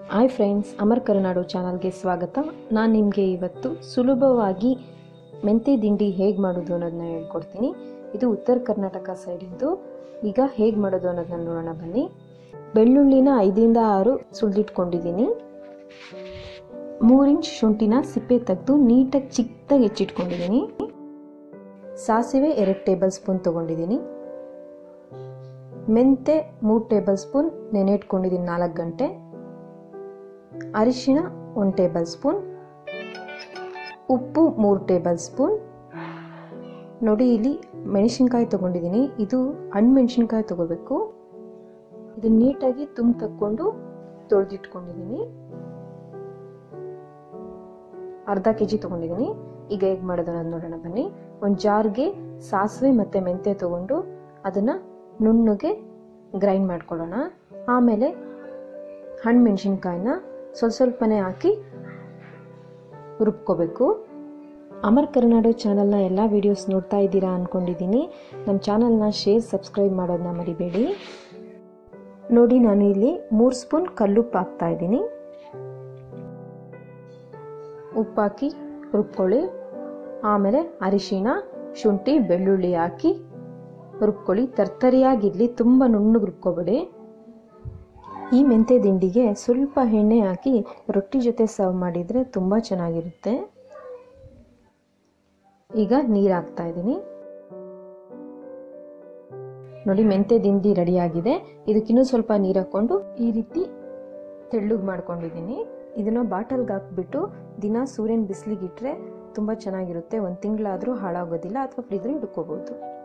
Hi friends, Amar ಕರುನಾಡು ಚಾನಲ್ಗೆ ಸ್ವಾಗತ. ನಾನು ನಿಮಗೆ ಇವತ್ತು ಸುಲಭವಾಗಿ ಮೆಂತೆ ದಿಂಡಿ ಹೇಗೆ ಮಾಡೋದು ಅನ್ನೋದನ್ನ ಹೇಳ್ಕೊಡ್ತೀನಿ. ಇದು ಉತ್ತರ ಕರ್ನಾಟಕ ಸೈಡಿಂದು. ಈಗ ಹೇಗೆ ಮಾಡೋದು ಅನ್ನೋದನ್ನ ನೋಡೋಣ ಬನ್ನಿ. ಬೆಳ್ಳುಳ್ಳಿನ 5ರಿಂದ 6 ಸುಲಿದಿಟ್ಕೊಂಡಿದ್ದೀನಿ. 3 ಇಂಚ್ ಶುಂಠಿನ ಸಿಪ್ಪೆ ತೆಗೆದು ನೀಟಾಗಿ ಚಿಕ್ಕದಾಗಿ ಹೆಚ್ಚಿಟ್ಕೊಂಡಿದ್ದೀನಿ. ಸಾಸಿವೆ 2 ಟೇಬಲ್ ಸ್ಪೂನ್ ತೊಗೊಂಡಿದ್ದೀನಿ. ಮೆಂತೆ 3 ಟೇಬಲ್ ಸ್ಪೂನ್ ನೆನೆ ಇಟ್ಕೊಂಡಿದ್ದೀನಿ 4 ಗಂಟೆ. ಅರಿಶಿನ 1 ಟೇಬಲ್ ಸ್ಪೂನ್, ಉಪ್ಪು 3 ಟೇಬಲ್ ಸ್ಪೂನ್. ನೋಡಿ, ಇಲ್ಲಿ ಮೆಣಸಿನ್ಕಾಯಿ ತೊಗೊಂಡಿದ್ದೀನಿ. ಇದು ಹಣ್ಣು ಮೆಣಸಿನ್ಕಾಯಿ ತೊಗೋಬೇಕು. ಇದು ನೀಟಾಗಿ ತಕ್ಕೊಂಡು ತೊಳೆದಿಟ್ಕೊಂಡಿದ್ದೀನಿ. ಅರ್ಧ ಕೆಜಿ ತೊಗೊಂಡಿದ್ದೀನಿ. ಈಗ ಹೇಗೆ ಮಾಡೋದು ಅನ್ನೋದು ನೋಡೋಣ ಬನ್ನಿ. ಒಂದು ಜಾರ್ಗೆ ಸಾಸಿವೆ ಮತ್ತು ಮೆಂತೆ ತೊಗೊಂಡು ಅದನ್ನು ನುಣ್ಣಗೆ ಗ್ರೈಂಡ್ ಮಾಡ್ಕೊಳ್ಳೋಣ. ಆಮೇಲೆ ಹಣ್ಣು ಮೆಣಸಿನ್ಕಾಯಿನ ಸ್ವಲ್ಪನೇ ಹಾಕಿ ರುಬ್ಕೋಬೇಕು. ಅಮರ್ ಕರುನಾಡು ಚಾನಲ್ನ ಎಲ್ಲ ವಿಡಿಯೋಸ್ ನೋಡ್ತಾ ಇದ್ದೀರಾ ಅಂದ್ಕೊಂಡಿದ್ದೀನಿ. ನಮ್ಮ ಚಾನಲ್ನ ಶೇರ್, ಸಬ್ಸ್ಕ್ರೈಬ್ ಮಾಡೋದನ್ನ ಮರಿಬೇಡಿ. ನೋಡಿ, ನಾನು ಇಲ್ಲಿ 3 ಸ್ಪೂನ್ ಕಲ್ಲುಪ್ಪು ಹಾಕ್ತಾ ಇದ್ದೀನಿ. ಉಪ್ಪು ಹಾಕಿ ರುಬ್ಕೊಳ್ಳಿ. ಆಮೇಲೆ ಅರಿಶಿಣ, ಶುಂಠಿ, ಬೆಳ್ಳುಳ್ಳಿ ಹಾಕಿ ರುಬ್ಕೊಳ್ಳಿ. ತರ್ತರಿಯಾಗಿರಲಿ, ತುಂಬ ನುಣ್ಣಗೆ ರುಬ್ಕೋಬೇಡಿ. ಈ ಮೆಂತೆ ದಿಂಡಿಗೆ ಸ್ವಲ್ಪ ಎಣ್ಣೆ ಹಾಕಿ ರೊಟ್ಟಿ ಜೊತೆ ಸರ್ವ್ ಮಾಡಿದರೆ ತುಂಬ ಚೆನ್ನಾಗಿರುತ್ತೆ. ಈಗ ನೀರು ಹಾಕ್ತಾ ಇದ್ದೀನಿ. ನೋಡಿ, ಮೆಂತೆ ದಿಂಡಿ ರೆಡಿಯಾಗಿದೆ. ಇದಕ್ಕಿನ್ನೂ ಸ್ವಲ್ಪ ನೀರು ಹಾಕ್ಕೊಂಡು ಈ ರೀತಿ ತೆಳ್ಳಗೆ ಮಾಡ್ಕೊಂಡಿದ್ದೀನಿ. ಇದನ್ನು ಬಾಟಲ್ಗೆ ಹಾಕ್ಬಿಟ್ಟು ದಿನ ಸೂರ್ಯನ ಬಿಸಿಲಿಗಿಟ್ರೆ ತುಂಬ ಚೆನ್ನಾಗಿರುತ್ತೆ. 1 ತಿಂಗಳಾದರೂ ಹಾಳಾಗೋದಿಲ್ಲ, ಅಥವಾ ಫ್ರಿಜ್ರಲ್ಲಿ ಇಟ್ಕೋಬೋದು.